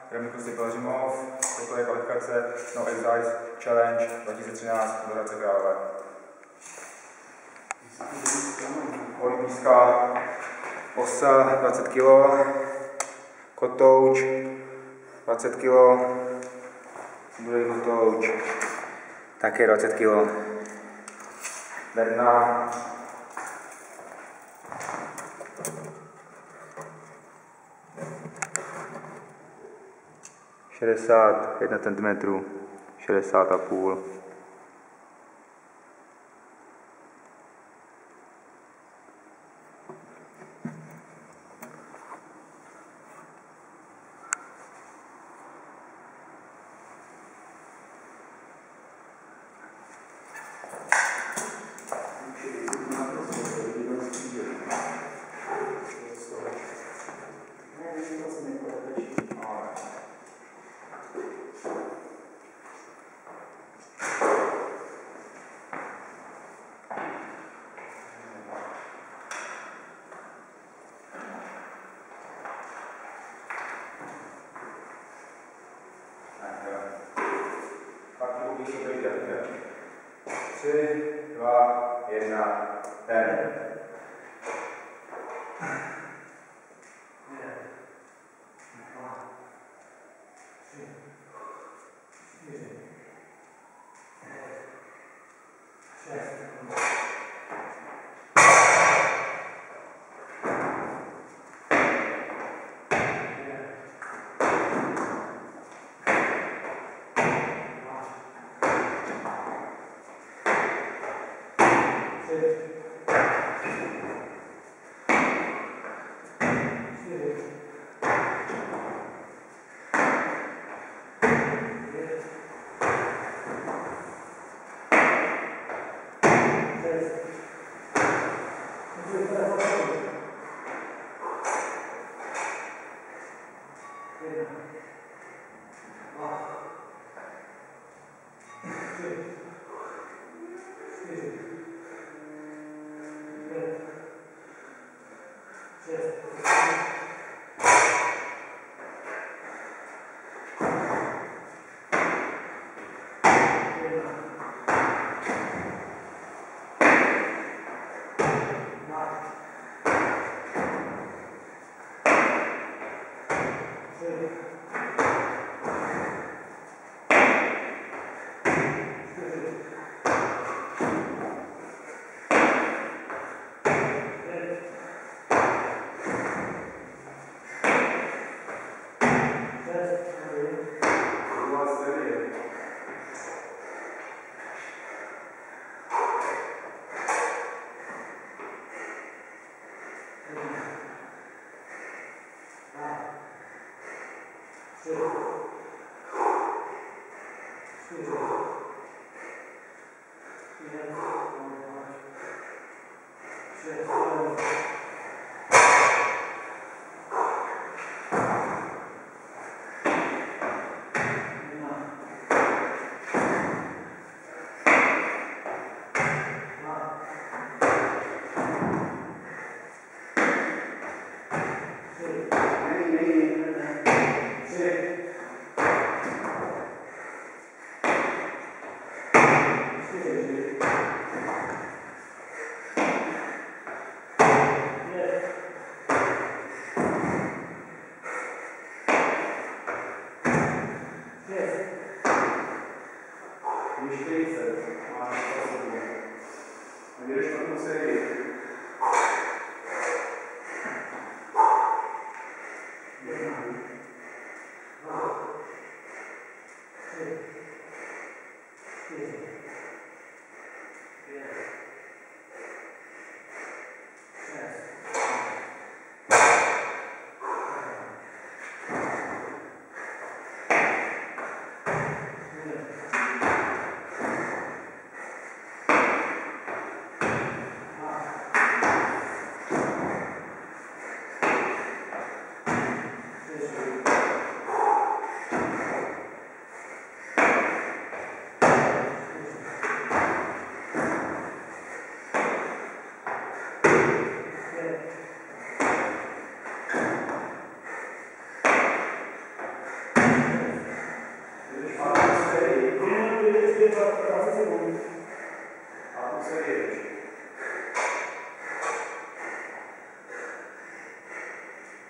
Remikl Pelřimov, toto je kvalifikace No Exercise Challenge 2013 do Hradce Králové. Olympijská osa 20 kg, kotouč 20 kg, druhý kotouč také 20 kg, bedna, šedesát 1 cm, 60,5 cm. Tři, dva, jedna, ten.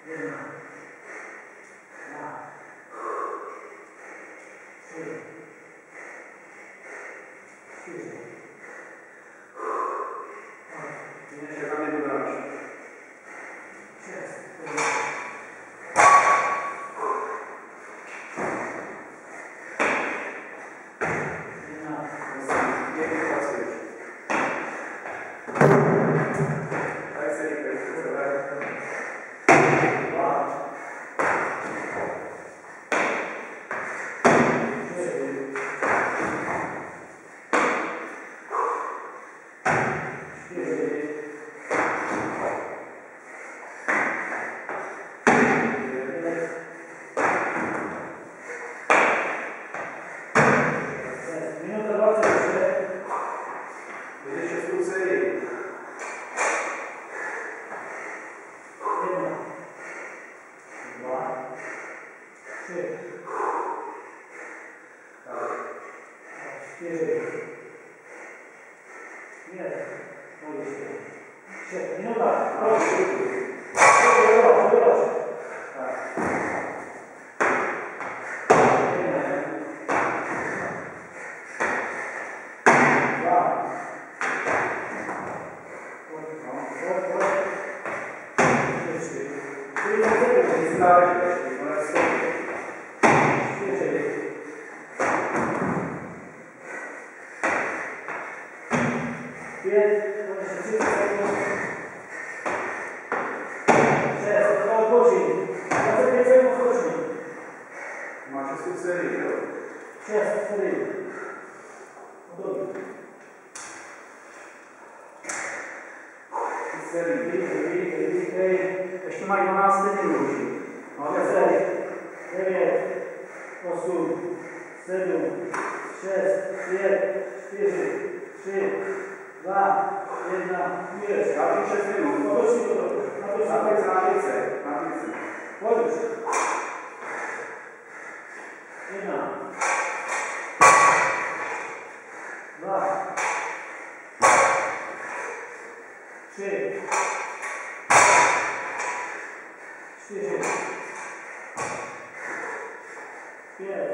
Ještě mají 12 minut. 10, 9, 8, 7, 6, 5, 4, 3, 2, 1, míř. Další 6 minut. Otočí to trochu. Na více. Pojď. 1, 2, 3, 4, 5,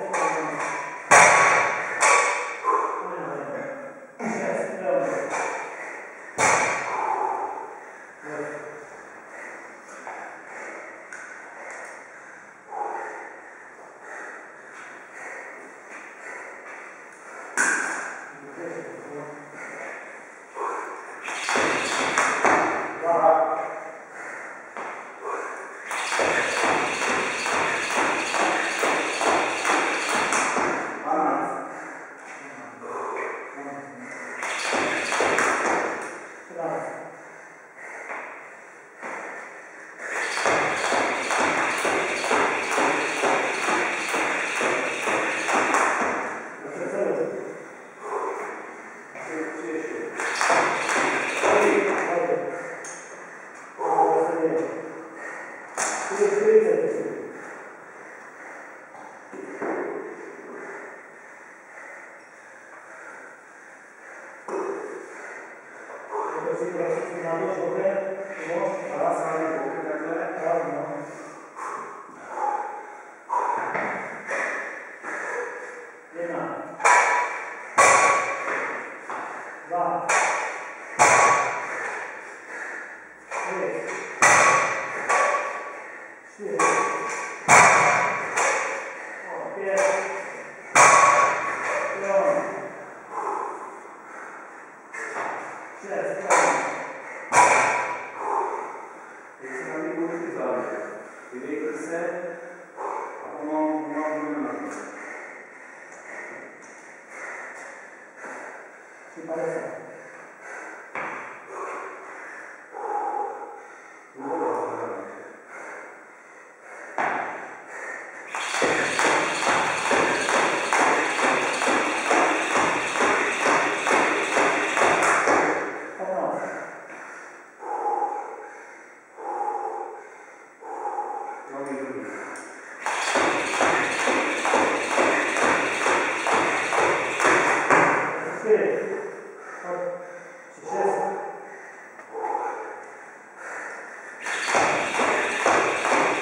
5,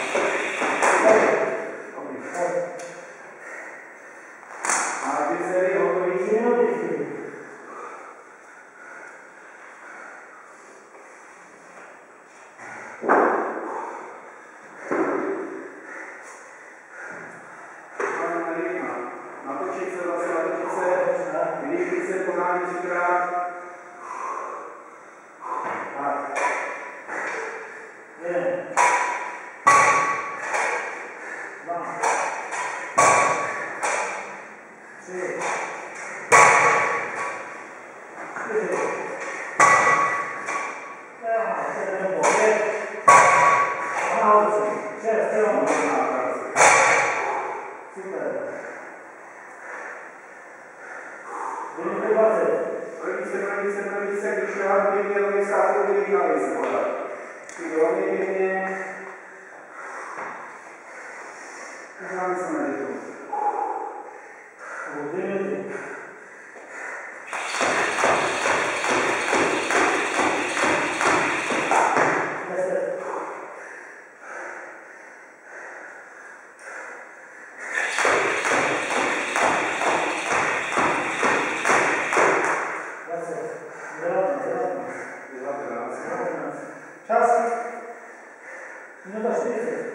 Minuta 40.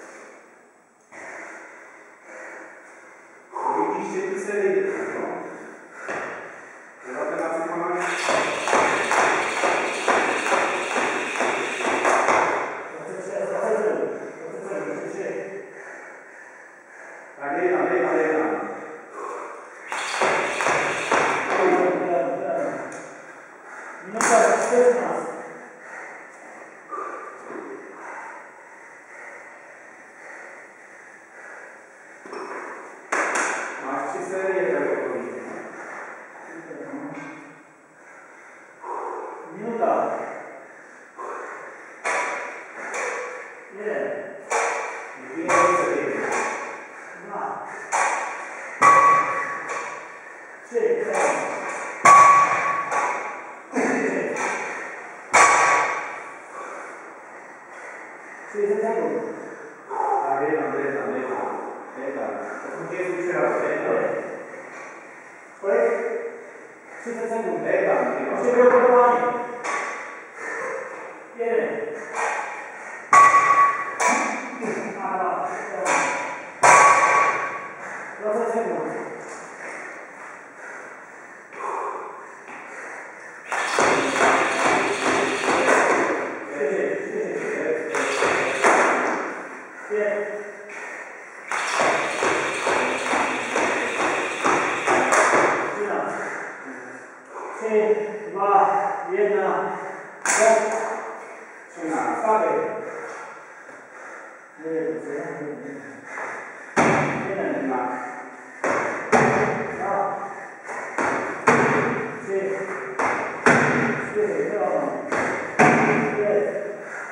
Vidíš, že ty se jde, no? 19 máš. 23. Tak dej. Minuta 16. Máš 3 série tady okolí. Minuta. 1. 2. 3. 40 sekund. Tak dej tam. Pokud je zúčerat, dej tam. Kolik? 30 sekund. Dej tam. Ještě bylo podování. 1. A 2. 20 sekund. 3, 2, 1, 13. Stavy. 1, 2, 3, 4, 5,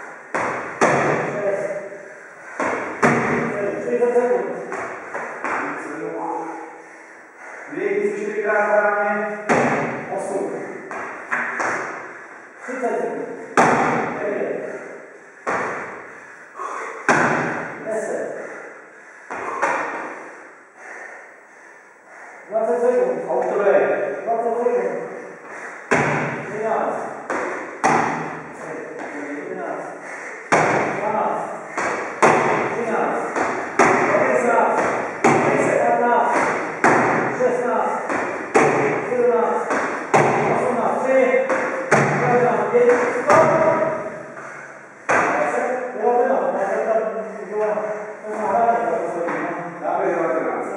6, 7, 40 sekund. Běh 4krát hraně. 8. 30 sekund. 9. 10. 20 sekund. Autobej. 20 sekund. 11. 11. 12. 13. 15. 15. 16. 17. 18. 3. 1. stop! Dáme 19.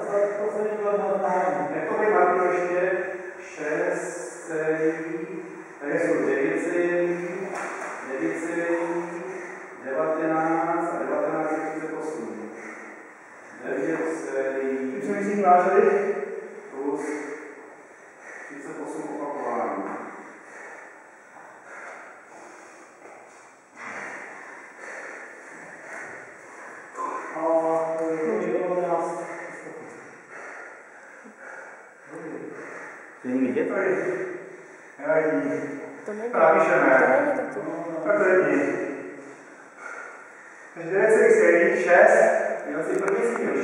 Jakoby Martino ještě 6 sérií, tady jsou 9 sérií, 19 a 19 je 38. 9 sérií plus 38 opakování. Není vidět tady? To není. Právě, že ne. To není taky. Tak to je díl. Takže 9 sérií, 6, jenom si první